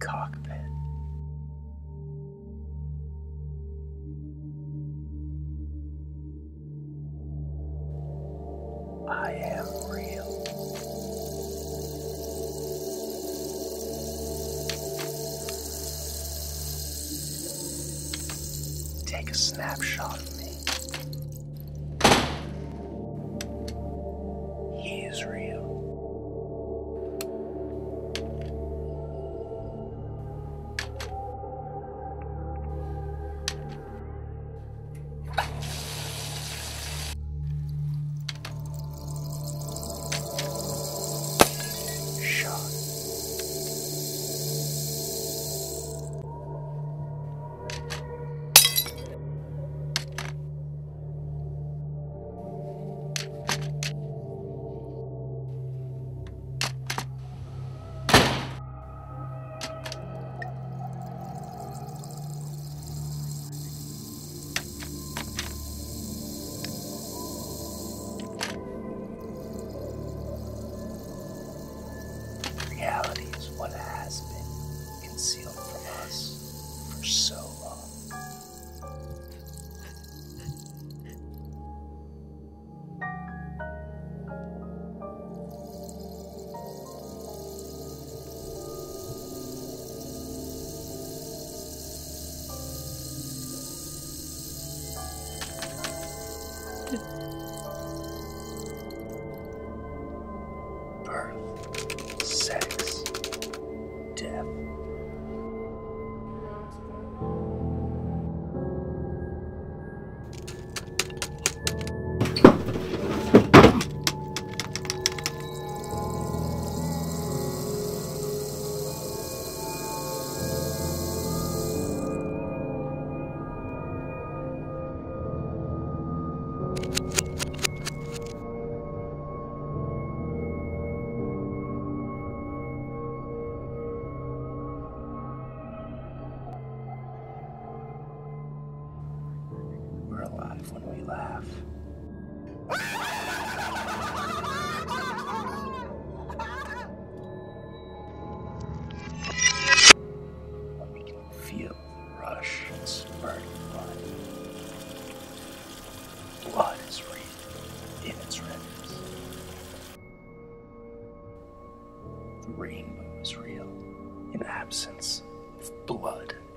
cockpit. I am real. Take a snapshot of me. He is real. Shot. Reality is what has been concealed from us for so long. Birth, sex, death. We're alive when we laugh. When we can feel the rush and spurt of blood. Blood is real in its redness. The rainbow is real in absence of blood.